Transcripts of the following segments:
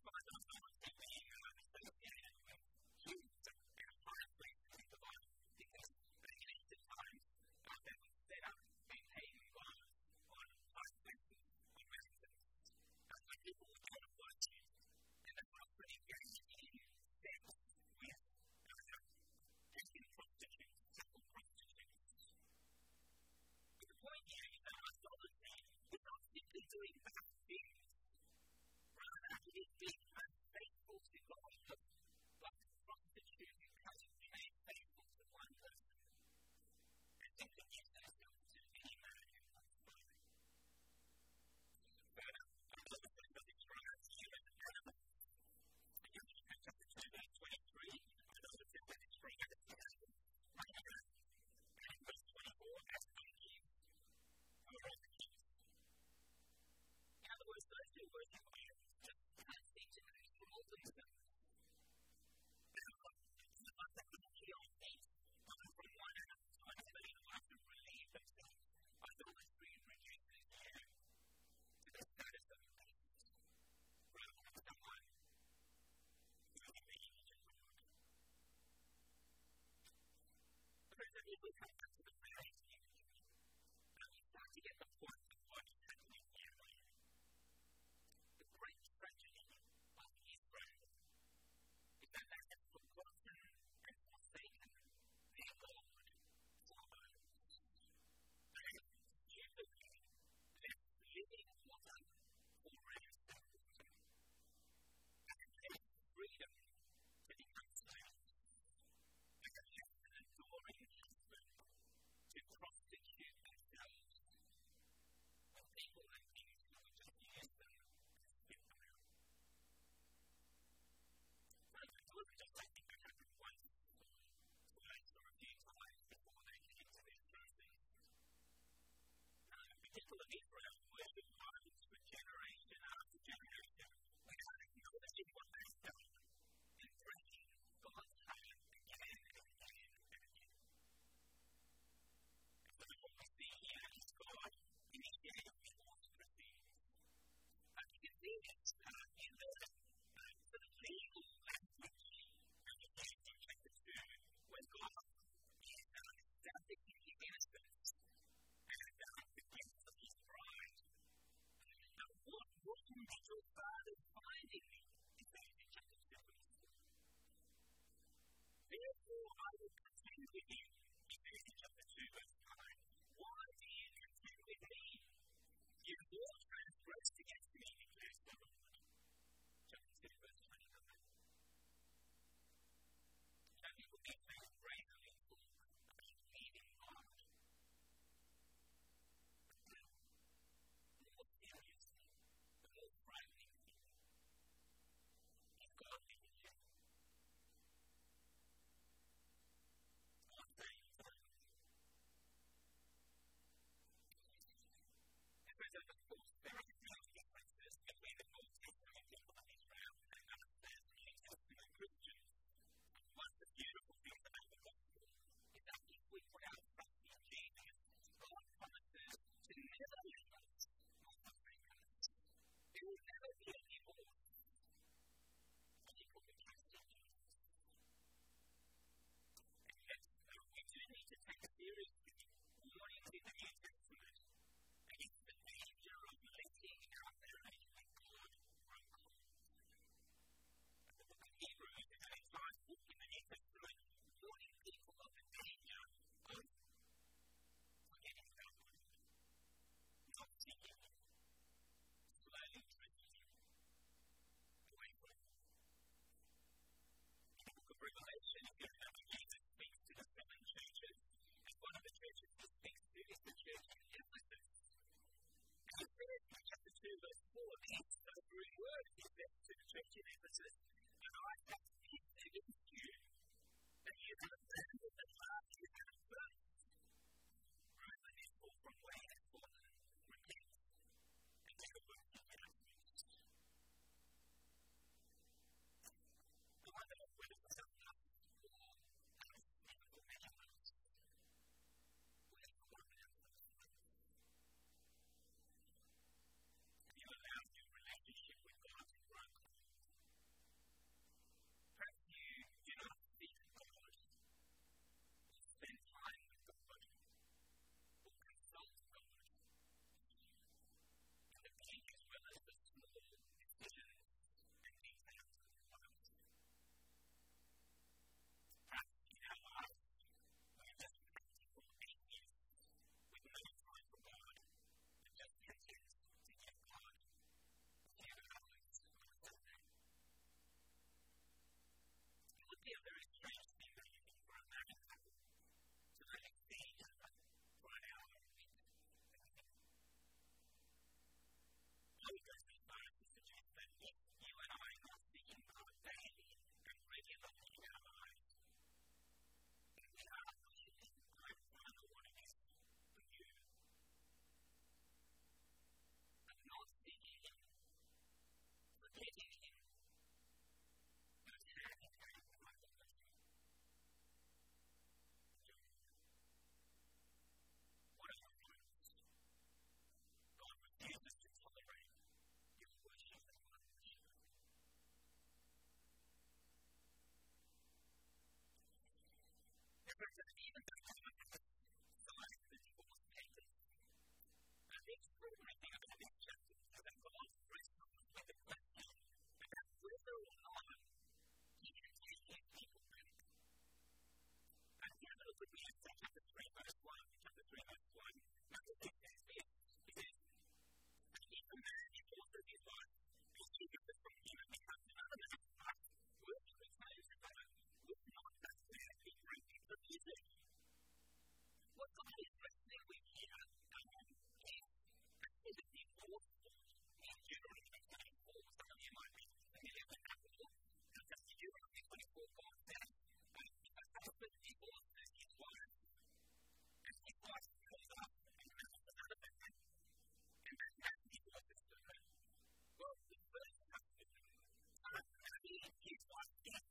churches he speaks to is the church in even though I have signed the divorce papers, the extraordinary thing about this chapter is that God wrestles with the question about whether or not He can take His people back. And if you have a look with me at chapter 3, verse 1, chapter 3, verse 1, Matthew says this, he says, and if a man divorces his wife, and she differs from him and becomes another man's wife, will he return to her? Will not that man be greatly forgiven? What God is wrestling with here is actually the divorce law in Deuteronomy 24. Some of you might be familiar with that law. Just in Deuteronomy 24, God says, if a husband divorces his wife, and his wife comes up and marries another man, and that man divorces her, well, the first husband marries his wife again.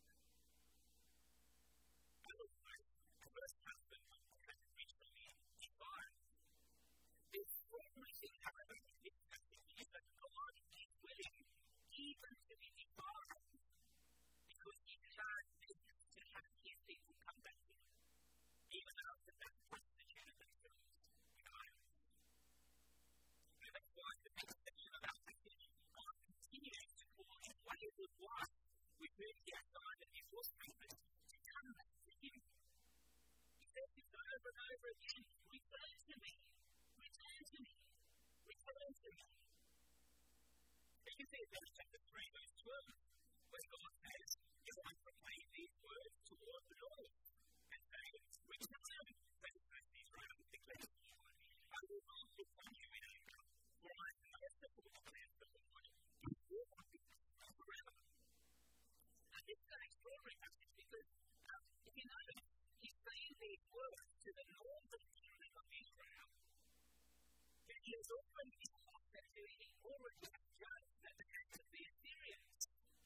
Otherwise, the first husband has originally divided. The extraordinary thing, however, in this passage is that God is willing even to be divided because He desires to have His people come back to Him, even after that prostituted themselves in idols. And that's why the next section of our passage, God continues to call His wayward wife with whom He has signed a divorce papers to come back to Him. He says this over and over again, return to me, return to me, return to me. And you see in chapter 3, verse 12, when God says, you want to proclaim these words toward the Lord and say, return, faithless Israel, declares the Lord. I will not look on you in anger, for I am merciful, declares the Lord. I will not be merciful forever. And this is an extraordinary passage because, if you notice, He's saying these words to the northern kingdom of Israel. And He has already divorced them to He already has judged at the hands of the Assyrians.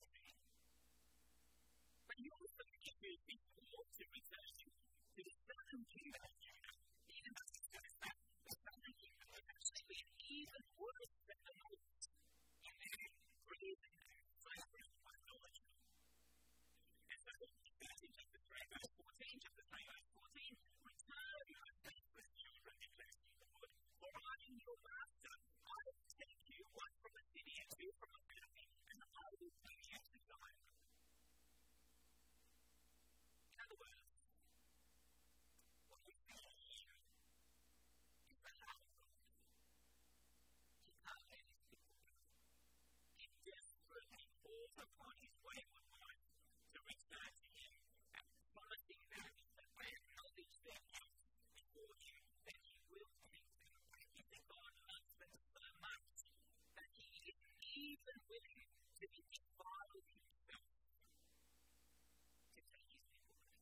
But He also issues this call to return to the southern kingdom of Judah, even as He says that the southern kingdom has actually been even worse than the north in their greed and slavery and idolatry. And so He says in chapter 3, verse 14, chapter 3, verse 14, return, O faithless children, declares the Lord, for I am your master. I will take you one from a city and two from a family, and I will bring you to Zion. In other words, what we see here is the heart of God. He can't let His people go. He desperately calls upon His wayward wife to return to Him, and promising them that they acknowledge their guilt before Him, that He will take them back. You see, God loves them so much that He is even willing to be defiled Himself to take His people back.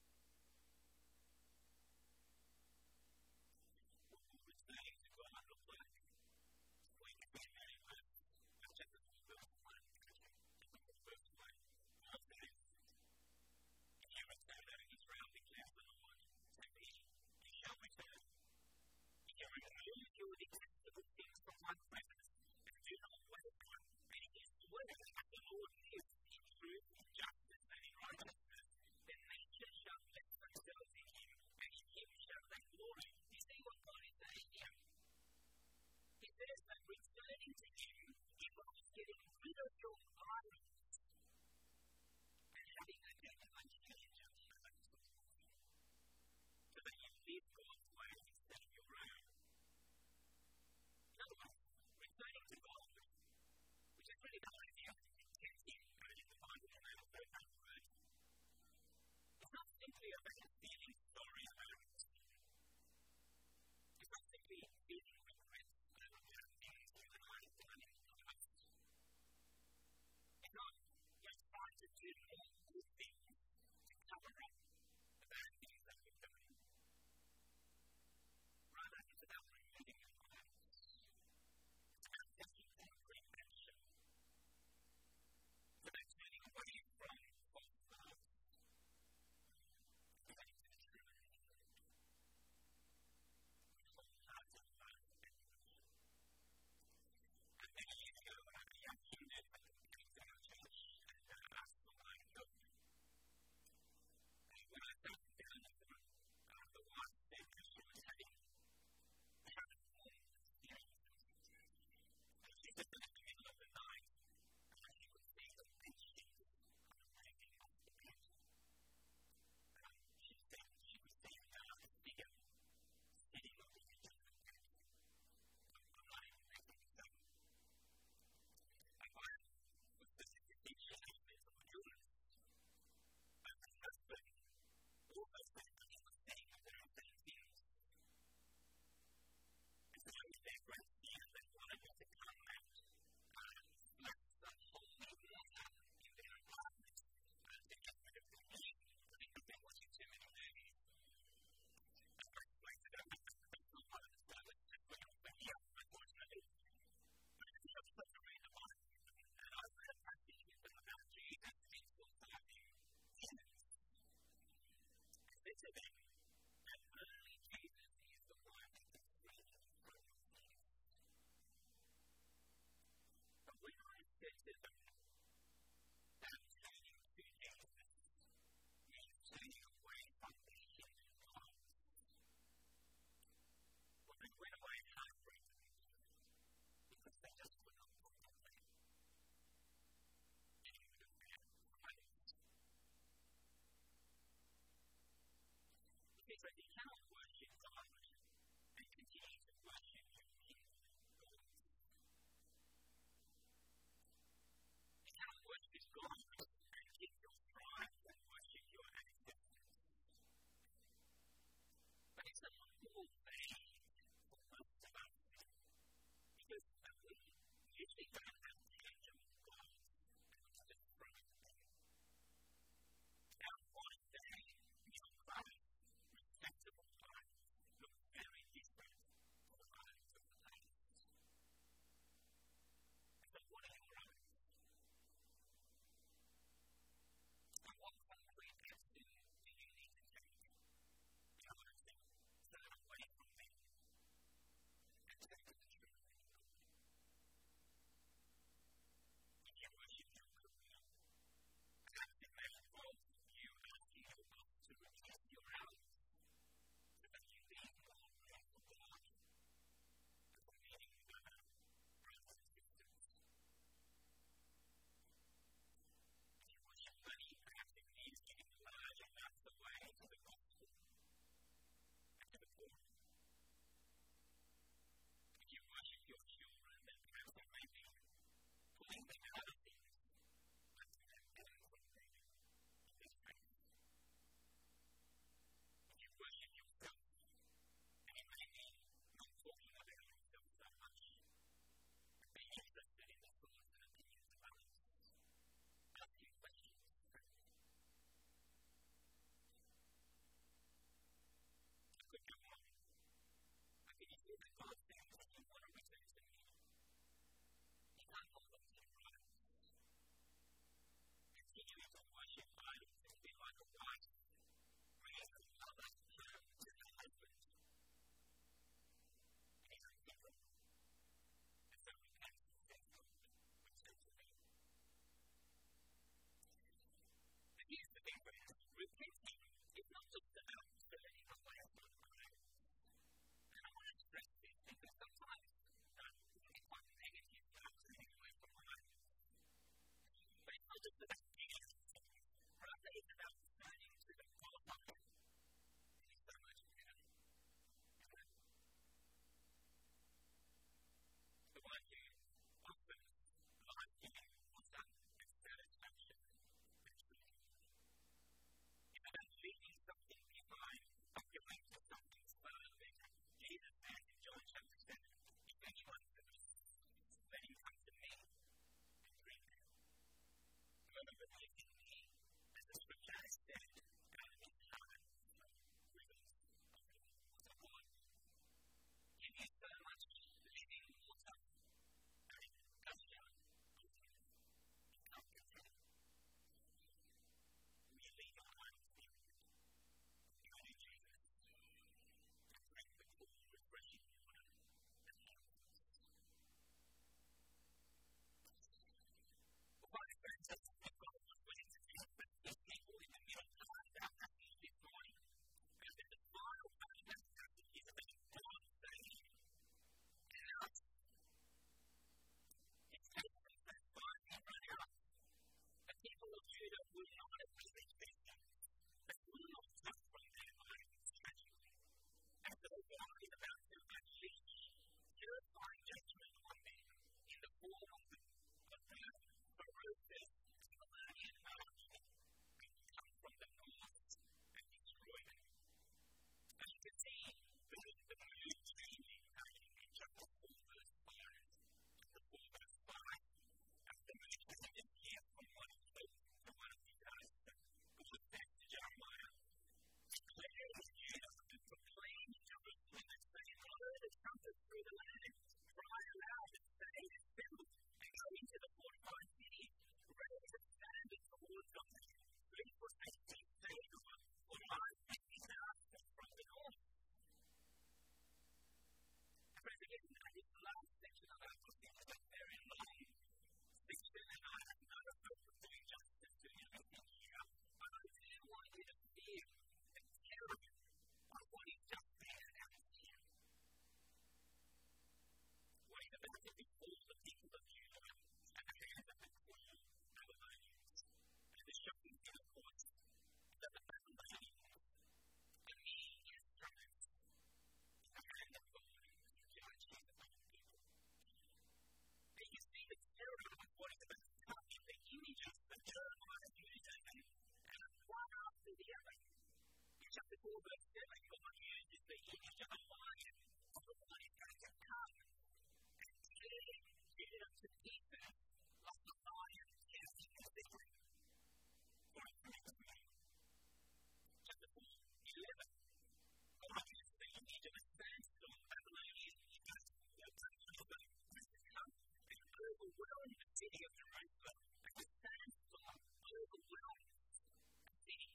What will returning to God look like? We can see that in chapter 4, verse 1. Chapter 4, verse 1. God says, if you return, O Israel, declares the Lord, to me you shall return. If you remove your detestable things from my presence, and do not waver, and if you swear that the Lord lives in truth, in justice, and in righteousness, then nations shall bless themselves in Him, and in Him shall they glory. You see what God is saying here? He says that returning to Him involves getting rid of your idols and having a genuine change of heart so that you live God's ways instead of your own. In other words, returning to God, which is really the idea of intensive in the Bible, and I also that word, it's not simply about feeling sorry about it. It's not simply feeling regret over bad things you and I have done in the past. It's not just trying to do more good things to So you cannot worship God and continue to worship your king God. You cannot worship God and keep your pride and worship your ancestors. But it's a humble thing for most of us because we usually don't have tangible goals to describe them. Our one day, your clothes, respectable life, look very different from those of the past. So what are your own? And what concrete action do you need to take in order to turn away from them and take the truth? If you worship your career, perhaps it may involve you asking your boss to reduce your hours so that you leave more room for God and for meeting with other brothers and sisters. If you worship money, perhaps it means giving large amounts away to the gospel and to the poor. If you worship your children, then perhaps it may be pulling them out of things and to them better from them in this faith. If you worship yourself, then it may mean not talking about yourself so much, but being interested in the thoughts and opinions of others, asking questions. I could go on. But can you feel that God says that you want to return to me? You can't hold on to your rights. Continuing to worship idols and be like a wife, bringing her lover home to her husband. It is unthinkable. And so repent and say, God, return to me. And here's the thing, friends. Repenting is not just about turning away from God. And I want to stress this because sometimes we can be quite negative about turning away from God. But it's not just about negative things. Rather, it's about turning to the qualifier. It is so much better. The one who offers life-giving water and satisfaction and truth. It's about leaving something behind and going to something far better. Jesus said in John chapter 7, if anyone thirsts, let him come to me and drink. Whoever believes in me, as the scripture has said, out of his heart flow rivers of living water. God give you so much living water and it gush out of you. You can't contain it. Will you leave your heart spirit? You go to Jesus and drink the cool, refreshing water that he offers. Well, my friends, that's what God was willing to chapter 4, verse 7, God uses the image of a lion, of the one who's going to come and tear Judah to pieces like the lion tears the secret. Chapter 4, 11. God uses the image of a sandstorm, Babylonian image, and overwhelm the city of Jerusalem, and the sandstorm overwhelms the city.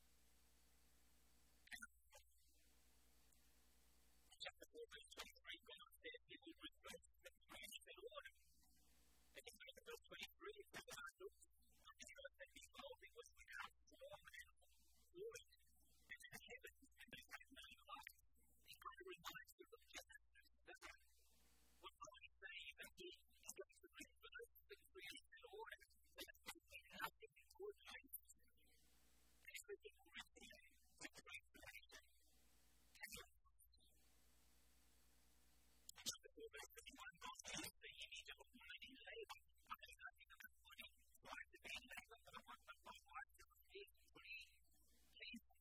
Chapter 4, verse 23, God says He will reverse the creation order. And in verse 23, it says, "I looked on the earth, and behold, it was without form and void, and in the heavens, and there was no light." It kind of reminds us of Genesis, doesn't it? What God is saying is that He is going to reverse the creation order, that there will be nothing coordinated, and everything will return to great creation. Chapter 4, verse 31, God uses the image of a woman in labor. I know nothing about money, trying to be in labor, but I want my wife to receive clean, cleansing.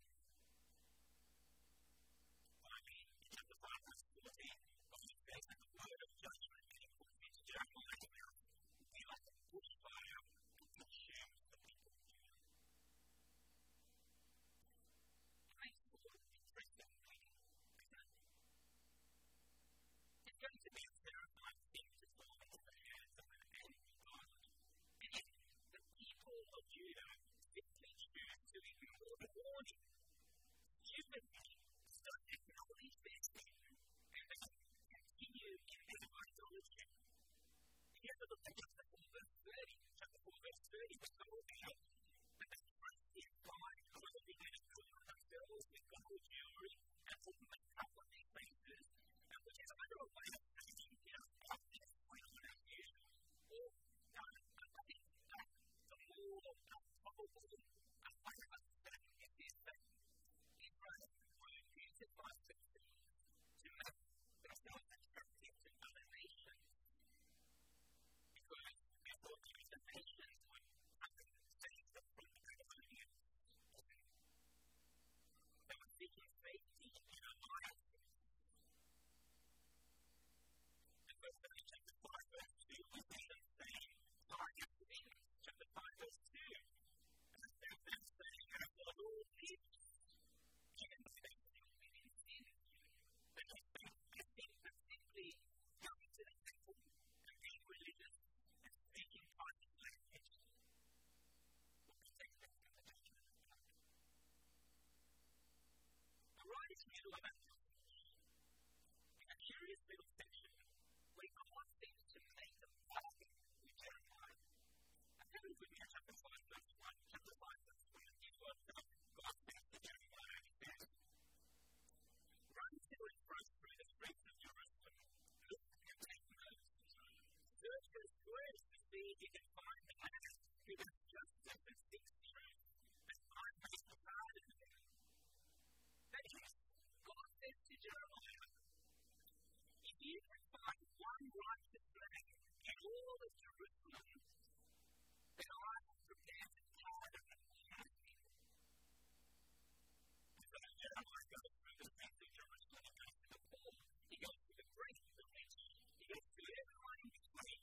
Finally, in chapter 5, verse 14, God says that the word of judgment that He puts into Jeremiah's mouth will be like a bushfire that consumes the people of Judah. Painful, interesting reading, isn't it? It's going to be a terrifying thing to fall into the hands of an enemy God. And if the people of Judah simply choose to ignore the warning, stupidly start acknowledging their sin, and they continue in their idolatry. Here's a look at chapter 4, verse 30. Chapter 4, verse 30 was told about that they trust in God, who will be going to adorn themselves with gold jewelry and put makeup on their faces, which is either a way of saying, something is going on as usual, or I think that the more probable way of understanding it is that Israel were used by themselves to make themselves attractive to other nations. Because they thought the nations would save them from the Babylonians. They were seeking safety in alliances. Chapter 5, verse 2, we see them saying, target in chapter 5, verse 2. And instead of them saying, after the Lord lives, even if they still live in sin, they don't think that simply coming to the temple and being religious and speaking private language will protect them from the judgment of God. But right in the middle of that passage, in a curious little section, where God seems to make a bargain with Jeremiah. I think it would be chapter 5, verse 1. Chapter 5, verse 1. Here's what God says to Jeremiah. He says, "Run to and fro through the streets of Jerusalem. Look and take notes. Search for squares to see if you can find the man who does justice and speaks truth, and I make the pardon of him." That is, God says to Jeremiah, if you can find one righteous man in all of Jerusalem, then I am prepared to pardon all people. So Jeremiah goes through the streets of Jerusalem. He goes to the poor. He goes to the great, the rich. He goes to everyone in between.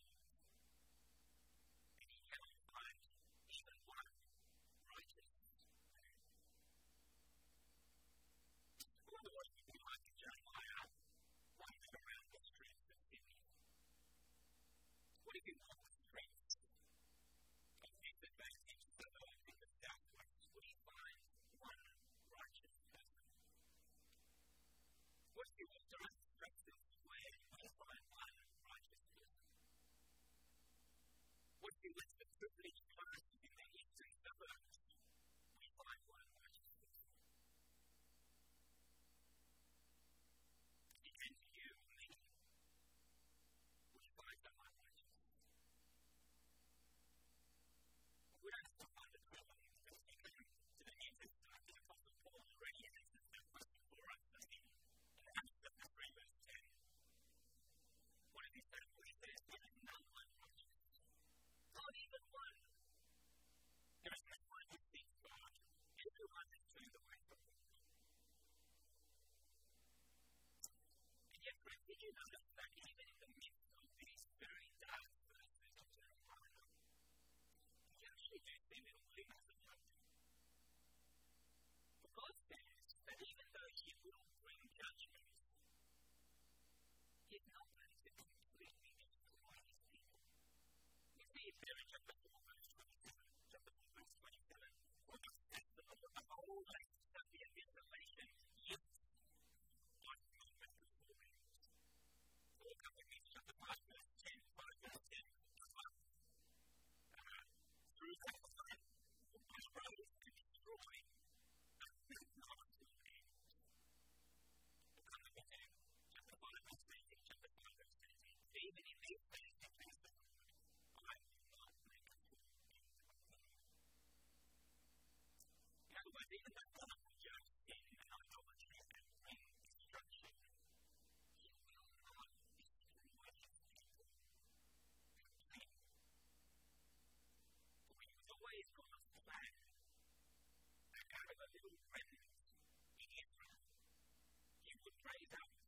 And he cannot find even one righteous man. I wonder what it would be like if Jeremiah wandered around the streets of Sydney. What if you walk the streets you notice that even in the midst of these very dark verses of Jeremiah, you actually do see little glimmers of hope? For God says that even though He will bring judgment, He's not going to completely destroy His people. You see it there in chapter 4, verse 27. Chapter 4, verse 27. For the sake of the whole land shall be a desolation, yet I will make it for me. So we'll come again to chapter 5, verse 10. 5, verse 10. Through that time, the road is destroyed, and there's not until the end. We'll come again to chapter 5, verse 13. Chapter 5, verse 13. Even in these days, declares the Lord, I will not make a full end of them. In other words, even though God will judge sin and idolatry and bring destruction, He will not destroy His people completely. For it was always God's plan that out of a little remnant in Israel, He would raise up